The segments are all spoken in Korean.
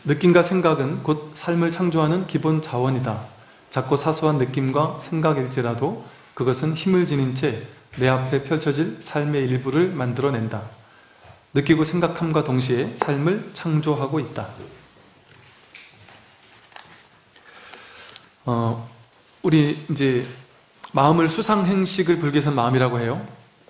느낌과 생각은 곧 삶을 창조하는 기본 자원이다. 작고 사소한 느낌과 생각일지라도 그것은 힘을 지닌 채 내 앞에 펼쳐질 삶의 일부를 만들어낸다. 느끼고 생각함과 동시에 삶을 창조하고 있다. 우리 이제 마음을 수상행식을 불교에서는 마음이라고 해요.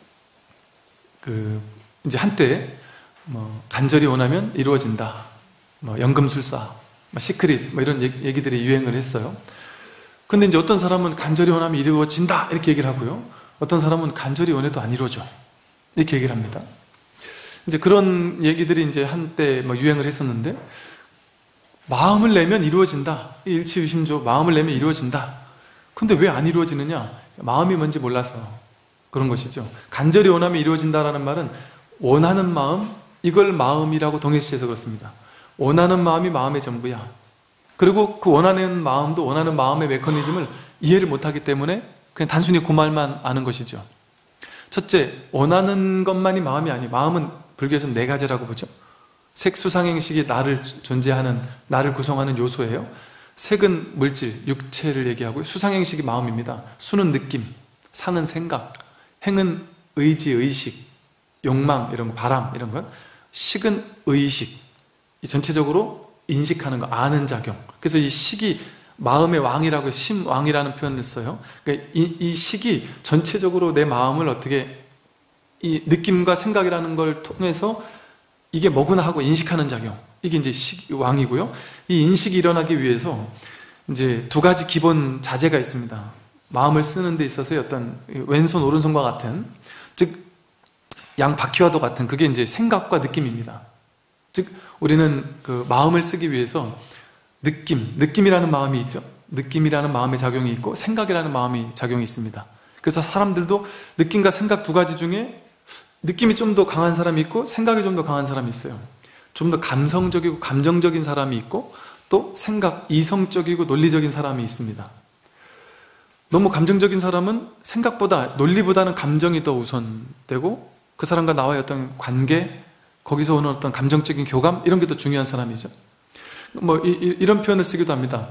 이제 한때 간절히 원하면 이루어진다. 연금술사, 시크릿 이런 얘기들이 유행을 했어요. 근데 이제 어떤 사람은 간절히 원하면 이루어진다 이렇게 얘기를 하고요. 어떤 사람은 간절히 원해도 안 이루어져 이렇게 얘기를 합니다. 이제 그런 얘기들이 이제 한때 유행을 했었는데, 마음을 내면 이루어진다. 일치유심조, 마음을 내면 이루어진다. 근데 왜 안 이루어지느냐? 마음이 뭔지 몰라서 그런 것이죠. 간절히 원하면 이루어진다라는 말은 원하는 마음, 이걸 마음이라고 동일시해서 그렇습니다. 원하는 마음이 마음의 전부야. 그리고 그 원하는 마음도 원하는 마음의 메커니즘을 이해를 못하기 때문에 그냥 단순히 그 말만 아는 것이죠. 첫째, 원하는 것만이 마음이 아니에요. 마음은 불교에서는 네 가지라고 보죠. 색, 수상행식이 나를 존재하는, 나를 구성하는 요소예요. 색은 물질, 육체를 얘기하고요. 수상행식이 마음입니다. 수는 느낌, 상은 생각, 행은 의지, 의식, 욕망, 이런 거, 바람, 이런 것. 식은 의식, 이 전체적으로 인식하는 거, 아는 작용. 그래서 이 식이 마음의 왕이라고 해요. 심왕이라는 표현을 써요. 그러니까 이 식이 전체적으로 내 마음을 어떻게, 이 느낌과 생각이라는 걸 통해서 이게 뭐구나 하고 인식하는 작용, 이게 이제 왕이고요. 이 인식이 일어나기 위해서 이제 두 가지 기본 자재가 있습니다. 마음을 쓰는 데 있어서의 어떤 왼손 오른손과 같은, 즉 양바퀴와도 같은, 그게 이제 생각과 느낌입니다. 즉 우리는 그 마음을 쓰기 위해서 느낌이라는 마음이 있죠. 느낌이라는 마음의 작용이 있고 생각이라는 마음의 작용이 있습니다. 그래서 사람들도 느낌과 생각 두 가지 중에 느낌이 좀 더 강한 사람이 있고 생각이 좀 더 강한 사람이 있어요. 좀 더 감성적이고 감정적인 사람이 있고, 또 생각, 이성적이고 논리적인 사람이 있습니다. 너무 감정적인 사람은 생각보다, 논리보다는 감정이 더 우선되고, 그 사람과 나와의 어떤 관계, 거기서 오는 어떤 감정적인 교감, 이런 게 더 중요한 사람이죠. 이런 표현을 쓰기도 합니다.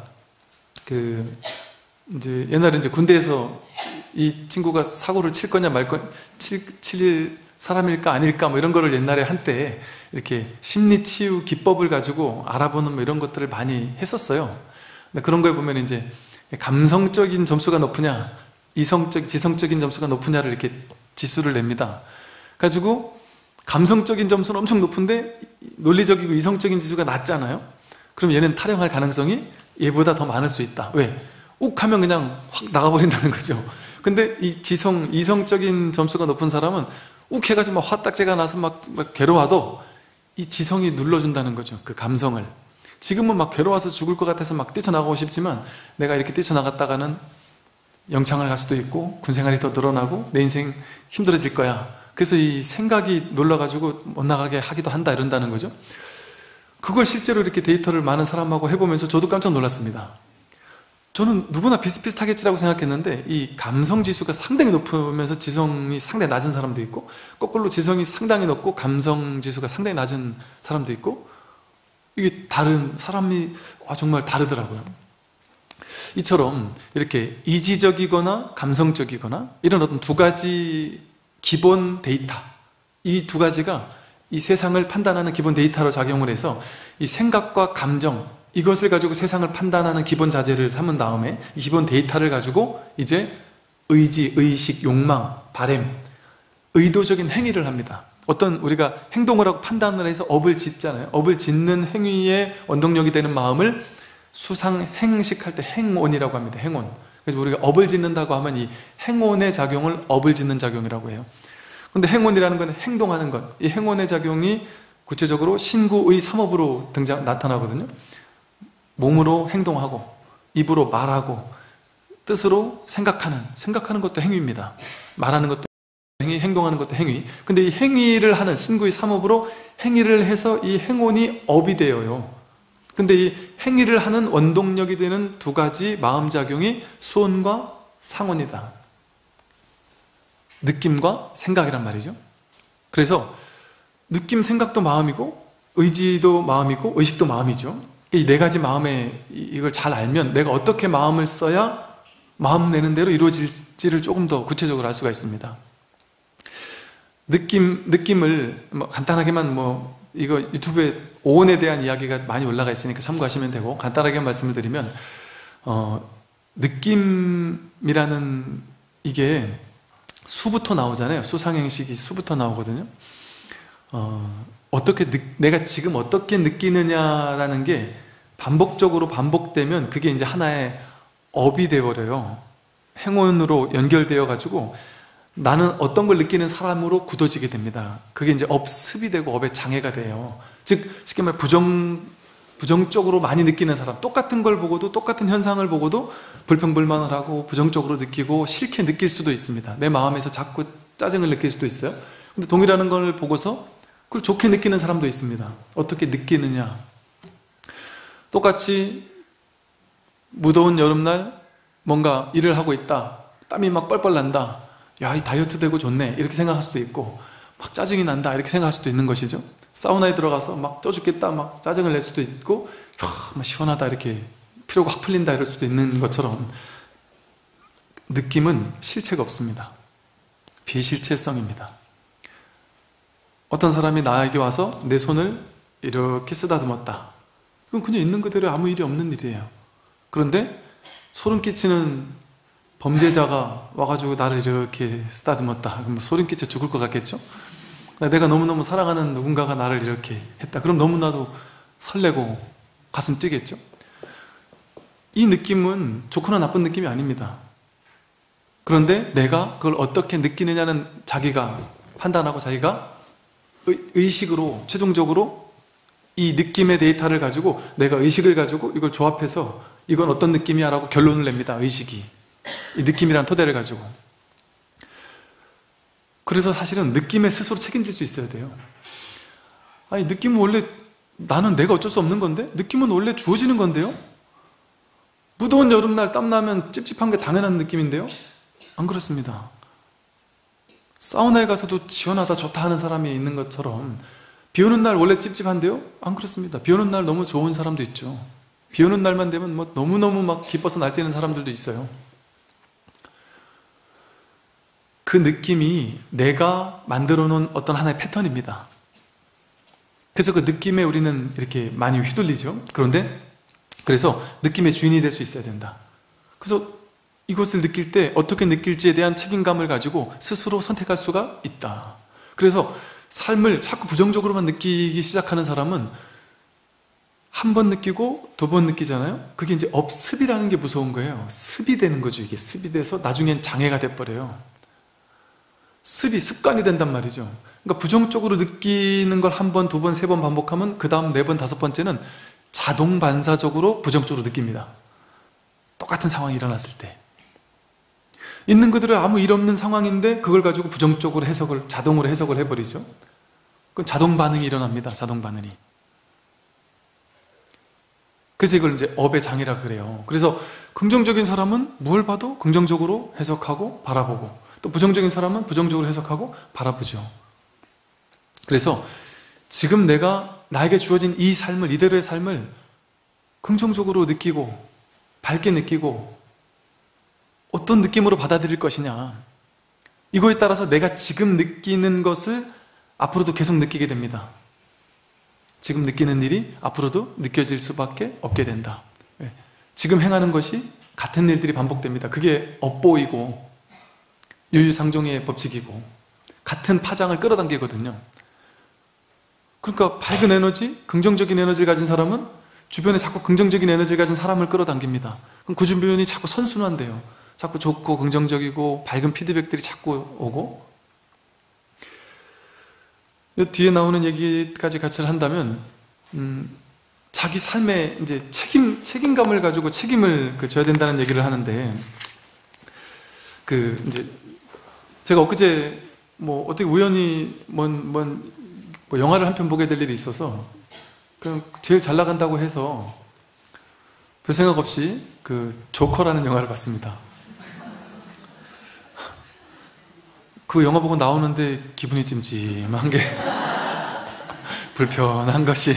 이제 옛날에 이제 군대에서 이 친구가 사고를 칠 거냐 말 거, 칠 사람일까 아닐까 이런 거를 옛날에 한때 이렇게 심리치유 기법을 가지고 알아보는 이런 것들을 많이 했었어요. 근데 그런 거에 보면 이제 감성적인 점수가 높으냐, 지성적인 점수가 높으냐를 이렇게 지수를 냅니다. 가지고 감성적인 점수는 엄청 높은데 논리적이고 이성적인 지수가 낮잖아요. 그럼 얘는 탈영할 가능성이 얘보다 더 많을 수 있다. 왜? 욱 하면 그냥 확 나가버린다는 거죠. 근데 이 이성적인 점수가 높은 사람은 욱 해가지고 막 화딱지가 나서 막 괴로워도 이 지성이 눌러준다는 거죠. 그 감성을. 지금은 막 괴로워서 죽을 것 같아서 막 뛰쳐나가고 싶지만, 내가 이렇게 뛰쳐나갔다가는 영창을 갈 수도 있고 군생활이 더 늘어나고 내 인생 힘들어질 거야. 그래서 이 생각이 놀라가지고 못 나가게 하기도 한다, 이런다는 거죠. 그걸 실제로 이렇게 데이터를 많은 사람하고 해보면서 저도 깜짝 놀랐습니다. 저는 누구나 비슷비슷하겠지라고 생각했는데, 이 감성지수가 상당히 높으면서 지성이 상당히 낮은 사람도 있고, 거꾸로 지성이 상당히 높고 감성지수가 상당히 낮은 사람도 있고, 이게 다른 사람이 정말 다르더라고요. 이처럼 이렇게 이지적이거나 감성적이거나 이런 어떤 두 가지 기본 데이터, 이 두 가지가 이 세상을 판단하는 기본 데이터로 작용을 해서 이 생각과 감정, 이것을 가지고 세상을 판단하는 기본 자재를 삼은 다음에 이 기본 데이터를 가지고 이제 의지, 의식, 욕망, 바램, 의도적인 행위를 합니다. 어떤 우리가 행동을 하고 판단을 해서 업을 짓잖아요. 업을 짓는 행위의 원동력이 되는 마음을 수상행식할 때 행온이라고 합니다. 행온. 그래서 우리가 업을 짓는다고 하면 이 행온의 작용을 업을 짓는 작용이라고 해요. 근데 행온이라는 건 행동하는 것, 이 행온의 작용이 구체적으로 신구의 삼업으로 나타나거든요. 몸으로 행동하고, 입으로 말하고, 뜻으로 생각하는 것도 행위입니다. 말하는 것도 행위, 행동하는 것도 행위. 근데 이 행위를 하는 신구의 삼업으로 행위를 해서 이 행온이 업이 되어요. 근데 이 행위를 하는 원동력이 되는 두 가지 마음작용이 수온과 상온이다. 느낌과 생각이란 말이죠. 그래서 느낌, 생각도 마음이고 의지도 마음이고 의식도 마음이죠. 이 네 가지 마음에 이걸 잘 알면 내가 어떻게 마음을 써야 마음 내는 대로 이루어질지를 조금 더 구체적으로 알 수가 있습니다. 느낌을 간단하게만 이거 유튜브에 오온에 대한 이야기가 많이 올라가 있으니까 참고하시면 되고, 간단하게 말씀을 드리면 느낌이라는 이게 수부터 나오잖아요. 수상행식이 수부터 나오거든요. 내가 지금 어떻게 느끼느냐라는 게 반복적으로 반복되면 그게 이제 하나의 업이 되어버려요. 행원으로 연결되어 가지고 나는 어떤 걸 느끼는 사람으로 굳어지게 됩니다. 그게 이제 업습이 되고 업의 장애가 돼요. 즉 쉽게 말해 부정적으로 많이 느끼는 사람, 똑같은 걸 보고도, 똑같은 현상을 보고도 불평불만을 하고 부정적으로 느끼고 싫게 느낄 수도 있습니다. 내 마음에서 자꾸 짜증을 느낄 수도 있어요. 근데 동일한 걸 보고서 그걸 좋게 느끼는 사람도 있습니다. 어떻게 느끼느냐. 똑같이 무더운 여름날 뭔가 일을 하고 있다, 땀이 막 뻘뻘 난다, 야, 이 다이어트 되고 좋네, 이렇게 생각할 수도 있고, 막 짜증이 난다, 이렇게 생각할 수도 있는 것이죠. 사우나에 들어가서 막 쪄 죽겠다, 막 짜증을 낼 수도 있고, 막 시원하다, 이렇게 피로가 확 풀린다, 이럴 수도 있는 것처럼 느낌은 실체가 없습니다. 비실체성입니다. 어떤 사람이 나에게 와서 내 손을 이렇게 쓰다듬었다. 그건 그냥 있는 그대로 아무 일이 없는 일이에요. 그런데 소름 끼치는 범죄자가 와가지고 나를 이렇게 쓰다듬었다. 그럼 소름 끼쳐 죽을 것 같겠죠? 내가 너무너무 사랑하는 누군가가 나를 이렇게 했다. 그럼 너무나도 설레고 가슴 뛰겠죠? 이 느낌은 좋거나 나쁜 느낌이 아닙니다. 그런데 내가 그걸 어떻게 느끼느냐는 자기가 판단하고 자기가 의식으로 최종적으로 이 느낌의 데이터를 가지고 내가 의식을 가지고 이걸 조합해서 이건 어떤 느낌이야 라고 결론을 냅니다. 의식이 이 느낌이란 토대를 가지고. 그래서 사실은 느낌에 스스로 책임질 수 있어야 돼요. 아니, 느낌은 원래 나는 내가 어쩔 수 없는 건데? 느낌은 원래 주어지는 건데요? 무더운 여름날 땀나면 찝찝한 게 당연한 느낌인데요? 안 그렇습니다. 사우나에 가서도 시원하다 좋다 하는 사람이 있는 것처럼 비 오는 날 원래 찝찝한데요? 안 그렇습니다. 비 오는 날 너무 좋은 사람도 있죠. 비 오는 날만 되면 너무너무 막 기뻐서 날뛰는 사람들도 있어요. 그 느낌이 내가 만들어 놓은 어떤 하나의 패턴입니다. 그래서 그 느낌에 우리는 이렇게 많이 휘둘리죠. 그래서 느낌의 주인이 될 수 있어야 된다. 그래서 이것을 느낄 때 어떻게 느낄지에 대한 책임감을 가지고 스스로 선택할 수가 있다. 그래서 삶을 자꾸 부정적으로만 느끼기 시작하는 사람은 한 번 느끼고 두 번 느끼잖아요. 그게 이제 업습이라는 게 무서운 거예요. 습이 되는 거죠. 이게 습이 돼서 나중엔 장애가 돼버려요. 습관이 된단 말이죠. 그러니까 부정적으로 느끼는 걸 한 번, 두 번, 세 번 반복하면 그 다음 네 번, 다섯 번째는 자동 반사적으로 부정적으로 느낍니다. 똑같은 상황이 일어났을 때. 있는 그대로 아무 일 없는 상황인데 그걸 가지고 부정적으로 자동으로 해석을 해버리죠. 그건 자동 반응이 일어납니다. 자동 반응이. 그래서 이걸 이제 업의 장애라 그래요. 그래서 긍정적인 사람은 뭘 봐도 긍정적으로 해석하고 바라보고, 또 부정적인 사람은 부정적으로 해석하고 바라보죠. 그래서 지금 나에게 주어진 이 삶을, 이대로의 삶을 긍정적으로 느끼고 밝게 느끼고 어떤 느낌으로 받아들일 것이냐, 이거에 따라서 내가 지금 느끼는 것을 앞으로도 계속 느끼게 됩니다. 지금 느끼는 일이 앞으로도 느껴질 수밖에 없게 된다. 지금 행하는 것이 같은 일들이 반복됩니다. 그게 업보이고 유유상종의 법칙이고 같은 파장을 끌어당기거든요. 그러니까 밝은 에너지, 긍정적인 에너지를 가진 사람은 주변에 자꾸 긍정적인 에너지를 가진 사람을 끌어당깁니다. 그럼 그 주변이 자꾸 선순환돼요. 자꾸 좋고 긍정적이고 밝은 피드백들이 자꾸 오고. 이 뒤에 나오는 얘기까지 같이 한다면 자기 삶에 이제 책임감을 가지고 책임을 져야 된다는 얘기를 하는데, 이제 제가 엊그제 어떻게 우연히 영화를 한 편 보게 될 일이 있어서 그냥 제일 잘 나간다고 해서 별 생각 없이 조커라는 영화를 봤습니다. 그 영화 보고 나오는데 기분이 찜찜한 게 불편한 것이.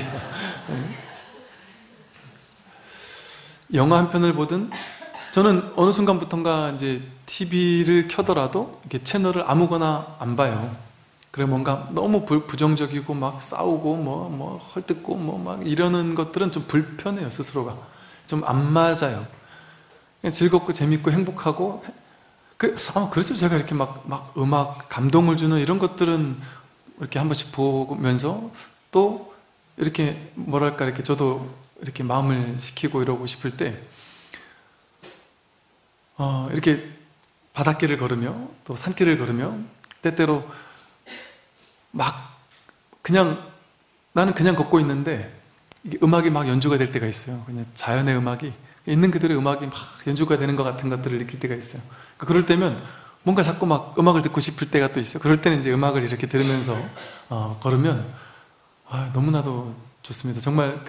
영화 한 편을 보든, 저는 어느 순간부터인가 이제 TV를 켜더라도 이렇게 채널을 아무거나 안 봐요. 그래 뭔가 너무 부정적이고 막 싸우고 뭐 헐뜯고 뭐 막 이러는 것들은 좀 불편해요. 스스로가 좀 안 맞아요. 그냥 즐겁고 재밌고 행복하고 그래서 제가 이렇게 막 음악 감동을 주는 이런 것들은 이렇게 한 번씩 보면서 또 이렇게 뭐랄까 이렇게 저도 이렇게 마음을 식히고 이러고 싶을 때 이렇게 바닷길을 걸으며 또 산길을 걸으며 때때로 막 그냥 나는 그냥 걷고 있는데 이게 음악이 막 연주가 될 때가 있어요. 그냥 자연의 음악이 있는 그대로 음악이 막 연주가 되는 것 같은 것들을 느낄 때가 있어요. 그럴 때면 뭔가 자꾸 막 음악을 듣고 싶을 때가 또 있어요. 그럴 때는 이제 음악을 이렇게 들으면서 걸으면 너무나도 좋습니다. 정말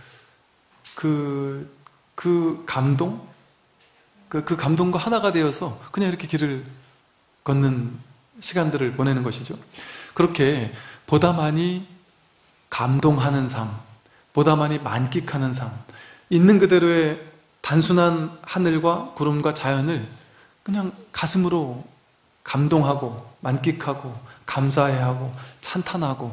그 감동? 그 감동과 하나가 되어서 그냥 이렇게 길을 걷는 시간들을 보내는 것이죠. 그렇게 보다 많이 감동하는 삶, 보다 많이 만끽하는 삶, 있는 그대로의 단순한 하늘과 구름과 자연을 그냥 가슴으로 감동하고 만끽하고 감사해하고 찬탄하고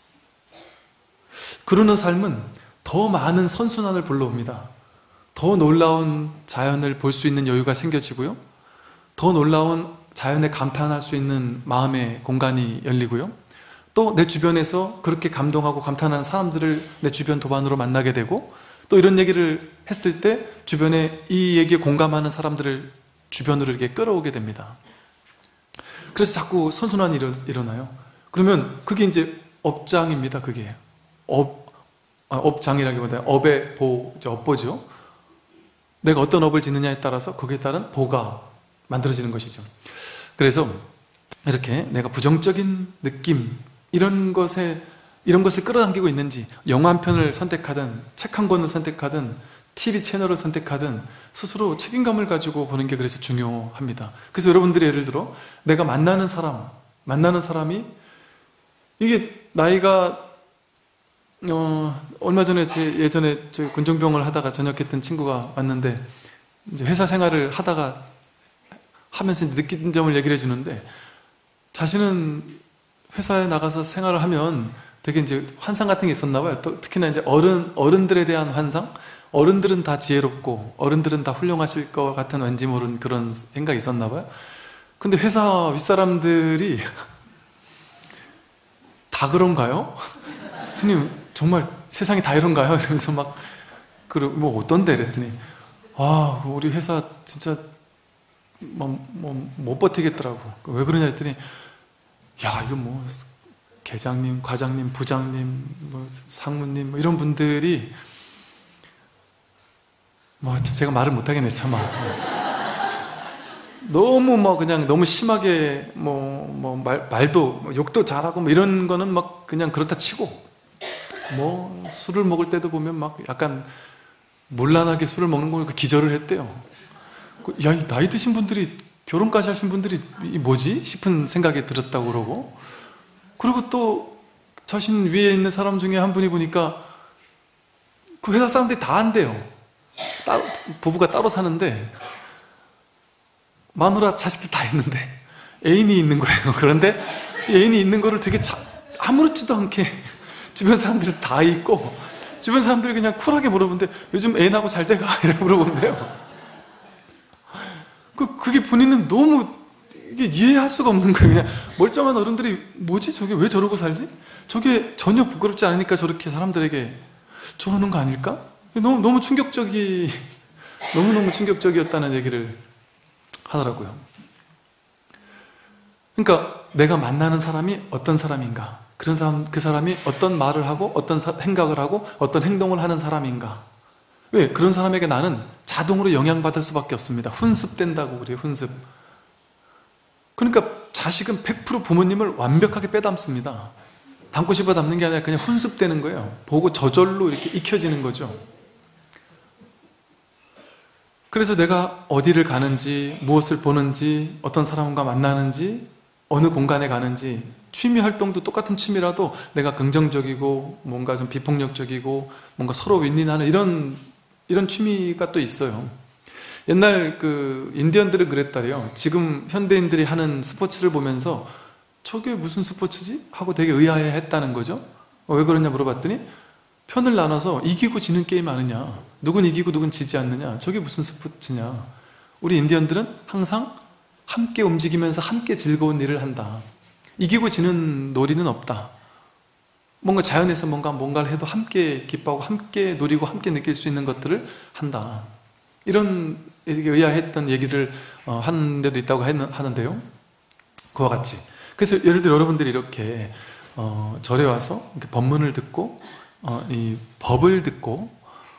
그러는 삶은 더 많은 선순환을 불러옵니다. 더 놀라운 자연을 볼 수 있는 여유가 생겨지고요. 더 놀라운 자연에 감탄할 수 있는 마음의 공간이 열리고요. 또 내 주변에서 그렇게 감동하고 감탄하는 사람들을 내 주변 도반으로 만나게 되고 또 이런 얘기를 했을 때 주변에 이 얘기에 공감하는 사람들을 주변으로 이렇게 끌어오게 됩니다. 그래서 자꾸 선순환이 일어나요. 그러면 그게 이제 업장입니다. 그게 업장이라기보다 업의 업보죠. 내가 어떤 업을 짓느냐에 따라서 거기에 따른 보가 만들어지는 것이죠. 그래서 이렇게 내가 부정적인 느낌 이런 것을 끌어당기고 있는지 영화 한 편을 선택하든 책 한 권을 선택하든 TV 채널을 선택하든 스스로 책임감을 가지고 보는 게 그래서 중요합니다. 그래서 여러분들이 예를 들어 내가 만나는 사람이 이게 나이가 얼마 전에 예전에 저희 군종병을 하다가 전역했던 친구가 왔는데 이제 회사 생활을 하면서 느낀 점을 얘기를 해주는데 자신은 회사에 나가서 생활을 하면 되게 이제 환상 같은 게 있었나 봐요. 또 특히나 이제 어른들에 대한 환상? 어른들은 다 지혜롭고 어른들은 다 훌륭하실 것 같은 왠지 모르는 그런 생각이 있었나 봐요. 근데 회사 윗사람들이 다 그런가요? 스님 정말 세상이 다 이런가요? 이러면서 뭐 어떤데? 이랬더니 우리 회사 진짜 못 버티겠더라고. 왜 그러냐 했더니 이거 뭐 계장님, 과장님, 부장님, 상무님 이런 분들이 제가 말을 못하겠네 참아. 너무 그냥 너무 심하게 말도 욕도 잘하고 이런 거는 그냥 그렇다 치고 술을 먹을 때도 보면 약간 문란하게 술을 먹는 걸 기절을 했대요. 이 나이 드신 분들이 결혼까지 하신 분들이 이 뭐지? 싶은 생각이 들었다고 그러고 그리고 또 자신 위에 있는 사람 중에 한 분이 보니까 그 회사 사람들이 다 한대요. 부부가 따로 사는데 마누라 자식들 다 있는데 애인이 있는 거예요. 그런데 애인이 있는 거를 되게 아무렇지도 않게 주변 사람들이 다 있고 주변 사람들이 그냥 쿨하게 물어보는데 요즘 애인하고 잘 돼가? 이라고 물어본대요. 그게 본인은 너무 이게 이해할 수가 없는 거예요. 그냥 멀쩡한 어른들이 뭐지? 저게 왜 저러고 살지? 저게 전혀 부끄럽지 않으니까 저렇게 사람들에게 저러는 거 아닐까? 너무 너무너무 충격적이었다는 얘기를 하더라고요. 그러니까 내가 만나는 사람이 어떤 사람인가? 그 사람이 어떤 말을 하고 어떤 생각을 하고 어떤 행동을 하는 사람인가? 왜? 그런 사람에게 나는 자동으로 영향받을 수밖에 없습니다. 훈습된다고 그래요. 훈습. 그러니까 자식은 100% 부모님을 완벽하게 빼닮습니다. 닮고 싶어 닮는 게 아니라 그냥 훈습되는 거예요. 보고 저절로 이렇게 익혀지는 거죠. 그래서 내가 어디를 가는지 무엇을 보는지 어떤 사람과 만나는지 어느 공간에 가는지 취미 활동도 똑같은 취미라도 내가 긍정적이고 뭔가 좀 비폭력적이고 뭔가 서로 윈윈하는 이런 취미가 또 있어요. 옛날 그 인디언들은 그랬다래요. 지금 현대인들이 하는 스포츠를 보면서 저게 무슨 스포츠지? 하고 되게 의아해했다는 거죠. 왜 그러냐 물어봤더니 편을 나눠서 이기고 지는 게임 아느냐, 누군 이기고 누군 지지 않느냐, 저게 무슨 스포츠냐. 우리 인디언들은 항상 함께 움직이면서 함께 즐거운 일을 한다. 이기고 지는 놀이는 없다. 뭔가 자연에서 뭔가를 해도 함께 기뻐하고 함께 누리고 함께 느낄 수 있는 것들을 한다. 이런 의아했던 얘기를 하는 데도 있다고 하는데요. 그와 같이. 그래서 예를 들어 여러분들이 이렇게 절에 와서 이렇게 법문을 듣고 이 법을 듣고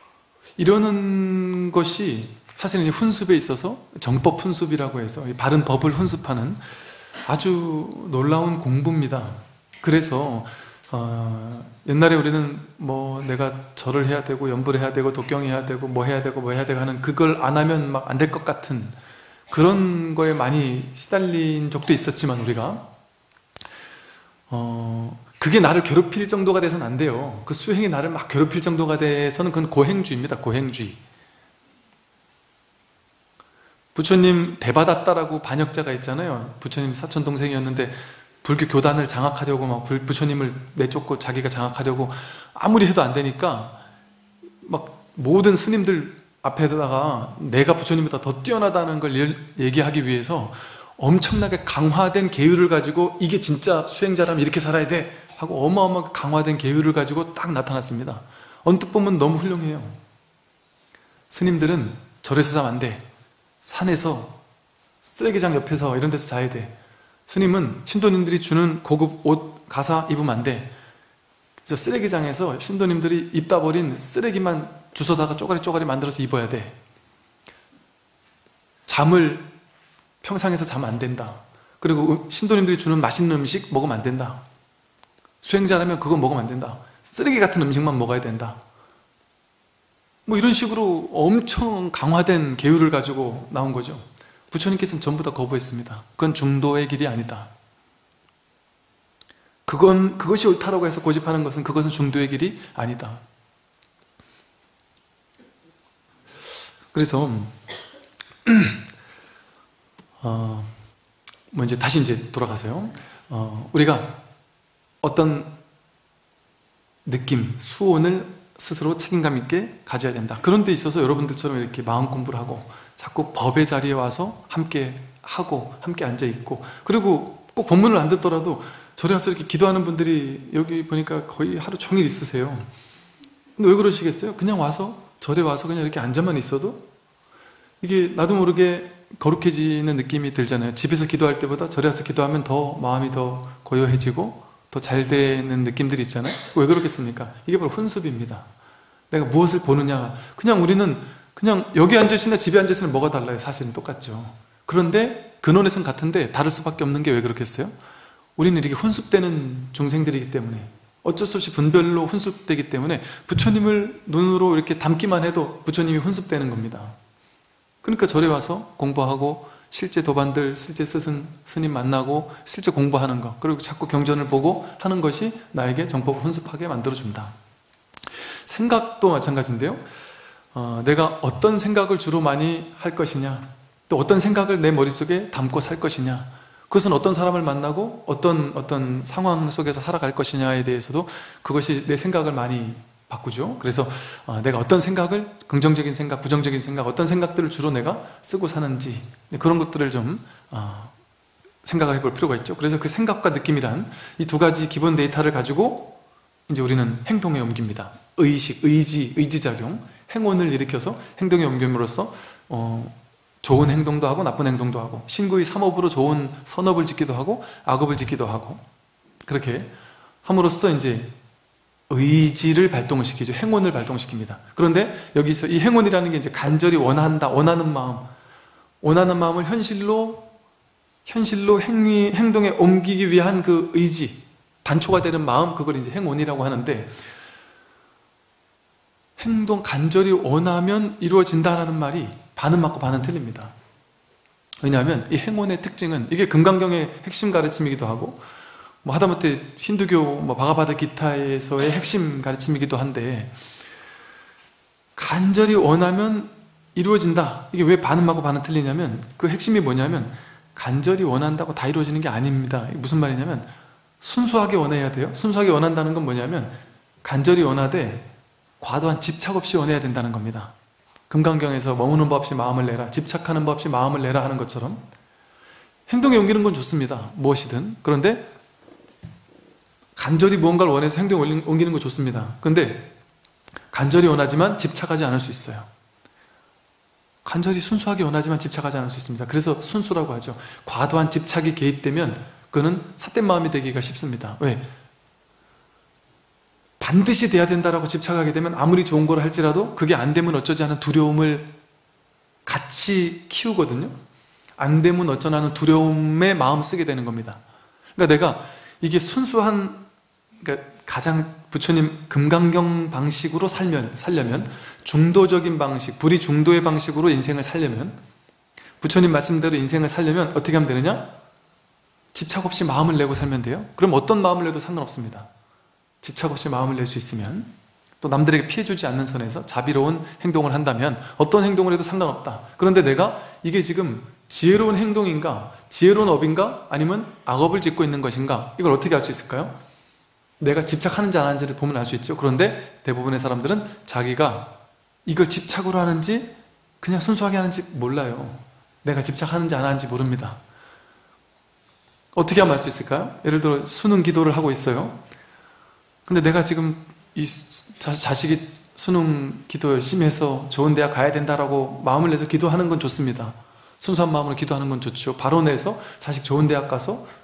이러는 것이 사실은 이 훈습에 있어서 정법 훈습이라고 해서 이 바른 법을 훈습하는 아주 놀라운 공부입니다. 그래서 옛날에 우리는 뭐 내가 절을 해야 되고 연불을 해야 되고 독경해야 되고 뭐 해야 되고 뭐 해야 되고 하는 그걸 안 하면 막 안 될 것 같은 그런 거에 많이 시달린 적도 있었지만 우리가 그게 나를 괴롭힐 정도가 돼서는 안 돼요. 그 수행이 나를 막 괴롭힐 정도가 돼서는 그건 고행주의입니다. 고행주의. 부처님 대받았다라고 반역자가 있잖아요. 부처님 사촌동생이었는데 불교 교단을 장악하려고 막 부처님을 내쫓고 자기가 장악하려고 아무리 해도 안 되니까 막 모든 스님들 앞에다가 내가 부처님보다 더 뛰어나다는 걸 얘기하기 위해서 엄청나게 강화된 계율을 가지고 이게 진짜 수행자라면 이렇게 살아야 돼 하고 어마어마하게 강화된 계율을 가지고 딱 나타났습니다. 언뜻 보면 너무 훌륭해요. 스님들은 절에서 자면 안 돼. 산에서 쓰레기장 옆에서 이런 데서 자야 돼. 스님은 신도님들이 주는 고급 옷 가사 입으면 안 돼. 진짜 쓰레기장에서 신도님들이 입다 버린 쓰레기만 주워다가 쪼가리 만들어서 입어야 돼. 잠을 평상에서 자면 안 된다. 그리고 신도님들이 주는 맛있는 음식 먹으면 안 된다. 수행자라면 그거 먹으면 안 된다. 쓰레기 같은 음식만 먹어야 된다. 뭐 이런 식으로 엄청 강화된 계율을 가지고 나온 거죠. 부처님께서는 전부 다 거부했습니다. 그건 중도의 길이 아니다. 그것이 옳다라고 해서 고집하는 것은 그것은 중도의 길이 아니다. 그래서 뭐 이제 다시 돌아가서요. 우리가 어떤 느낌, 수온을 스스로 책임감 있게 가져야 된다. 그런 데 있어서 여러분들처럼 이렇게 마음 공부를 하고 자꾸 법의 자리에 와서 함께 하고 함께 앉아 있고, 그리고 꼭 법문을 안 듣더라도 절에 와서 이렇게 기도하는 분들이 여기 보니까 거의 하루 종일 있으세요. 근데 왜 그러시겠어요? 그냥 와서 절에 와서 그냥 이렇게 앉아만 있어도 이게 나도 모르게 거룩해지는 느낌이 들잖아요. 집에서 기도할 때보다 절에 와서 기도하면 더 마음이 더 고요해지고 더 잘 되는 느낌들이 있잖아요. 왜 그렇겠습니까? 이게 바로 훈습입니다. 내가 무엇을 보느냐. 그냥 우리는 그냥 여기 앉아있으나 집에 앉아있으나 뭐가 달라요? 사실은 똑같죠. 그런데 근원에선 같은데 다를 수밖에 없는 게 왜 그렇겠어요? 우리는 이렇게 훈습되는 중생들이기 때문에, 어쩔 수 없이 분별로 훈습되기 때문에 부처님을 눈으로 이렇게 담기만 해도 부처님이 훈습되는 겁니다. 그러니까 절에 와서 공부하고 실제 도반들, 실제 스님 만나고 실제 공부하는 것, 그리고 자꾸 경전을 보고 하는 것이 나에게 정법을 훈습하게 만들어준다. 생각도 마찬가지인데요. 내가 어떤 생각을 주로 많이 할 것이냐, 또 어떤 생각을 내 머릿속에 담고 살 것이냐, 그것은 어떤 사람을 만나고 어떤 상황 속에서 살아갈 것이냐에 대해서도 그것이 내 생각을 많이 바꾸죠. 그래서 내가 어떤 생각을, 긍정적인 생각, 부정적인 생각, 어떤 생각들을 주로 내가 쓰고 사는지, 그런 것들을 좀 생각을 해볼 필요가 있죠. 그래서 그 생각과 느낌이란 이 두 가지 기본 데이터를 가지고 이제 우리는 행동에 옮깁니다. 의식, 의지작용, 행원을 일으켜서 행동에 옮김으로써 좋은 행동도 하고 나쁜 행동도 하고, 신구의 삼업으로 좋은 선업을 짓기도 하고 악업을 짓기도 하고, 그렇게 함으로써 이제 의지를 발동을 시키죠. 행원을 발동시킵니다. 그런데 여기서 이 행원이라는 게 이제 간절히 원한다, 원하는 마음을 현실로 행동에 옮기기 위한 그 의지, 단초가 되는 마음, 그걸 이제 행원이라고 하는데, 행동 간절히 원하면 이루어진다라는 말이 반은 맞고 반은 틀립니다. 왜냐하면 이 행원의 특징은, 이게 금강경의 핵심 가르침이기도 하고 뭐 하다못해 힌두교 뭐 바가바드 기타에서의 핵심 가르침이기도 한데, 간절히 원하면 이루어진다. 이게 왜 반은 맞고 반은 틀리냐면, 그 핵심이 뭐냐면 간절히 원한다고 다 이루어지는 게 아닙니다. 무슨 말이냐면 순수하게 원해야 돼요. 순수하게 원한다는 건 뭐냐면 간절히 원하되 과도한 집착 없이 원해야 된다는 겁니다. 금강경에서 머무는 법 없이 마음을 내라, 집착하는 법 없이 마음을 내라 하는 것처럼 행동에 옮기는 건 좋습니다. 무엇이든. 그런데 간절히 무언가를 원해서 행동에 옮기는 건 좋습니다. 그런데 간절히 원하지만 집착하지 않을 수 있어요. 간절히 순수하게 원하지만 집착하지 않을 수 있습니다. 그래서 순수라고 하죠. 과도한 집착이 개입되면 그거는 삿된 마음이 되기가 쉽습니다. 왜? 반드시 돼야 된다라고 집착하게 되면 아무리 좋은 걸 할지라도 그게 안 되면 어쩌지 하는 두려움을 같이 키우거든요. 안 되면 어쩌나 하는 두려움에 마음 쓰게 되는 겁니다. 그러니까 내가 이게 순수한, 그러니까 가장 부처님 금강경 방식으로 살려면, 중도적인 방식, 불이 중도의 방식으로 인생을 살려면, 부처님 말씀대로 인생을 살려면 어떻게 하면 되느냐? 집착 없이 마음을 내고 살면 돼요. 그럼 어떤 마음을 내도 상관없습니다. 집착 없이 마음을 낼 수 있으면, 또 남들에게 피해주지 않는 선에서 자비로운 행동을 한다면 어떤 행동을 해도 상관없다. 그런데 내가 이게 지금 지혜로운 행동인가, 지혜로운 업인가, 아니면 악업을 짓고 있는 것인가, 이걸 어떻게 알 수 있을까요? 내가 집착하는지 안 하는지를 보면 알 수 있죠. 그런데 대부분의 사람들은 자기가 이걸 집착으로 하는지 그냥 순수하게 하는지 몰라요. 내가 집착하는지 안 하는지 모릅니다. 어떻게 하면 알 수 있을까요? 예를 들어 수능 기도를 하고 있어요. 근데 내가 지금 이 자식이 수능 기도 열심히 해서 좋은 대학 가야 된다라고 마음을 내서 기도하는 건 좋습니다. 순수한 마음으로 기도하는 건 좋죠. 바로 내서 자식 좋은 대학 가서